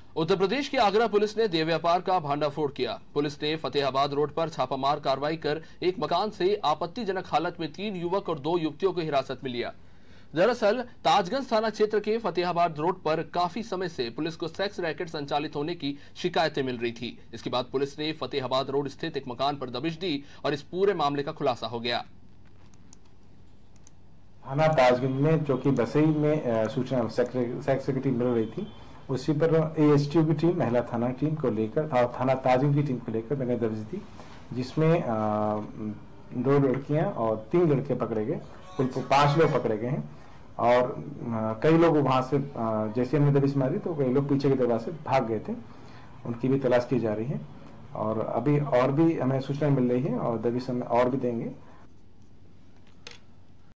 उत्तर प्रदेश की आगरा पुलिस ने देह व्यापार का भांडाफोड़ किया। पुलिस ने फतेहाबाद रोड पर छापामार कार्रवाई कर एक मकान से आपत्तिजनक हालत में 3 युवक और 2 युवतियों को हिरासत में लिया। दरअसल ताजगंज थाना क्षेत्र के फतेहाबाद रोड पर काफी समय से पुलिस को सेक्स रैकेट संचालित होने की शिकायतें मिल रही थी। इसके बाद पुलिस ने फतेहाबाद रोड स्थित एक मकान पर दबिश दी और इस पूरे मामले का खुलासा हो गया। थाना ताजगंज में चौकी बसई में सूचना सेक्स की मिल रही थी। उसी पर एएसटीयू की टीम, महिला थाना टीम को लेकर थाना ताजगंज की टीम को लेकर मैंने दर्ज दी, जिसमें 2 लड़कियां और 3 लड़के पकड़े गए। कुल 5 लोग पकड़े गए हैं और कई लोग वहां से जैसे हमने दबिश मारी तो कई लोग पीछे के दरवाजे से भाग गए थे। उनकी भी तलाश की जा रही है और अभी और भी हमें सूचना मिल रही है और दबिश हम और भी देंगे।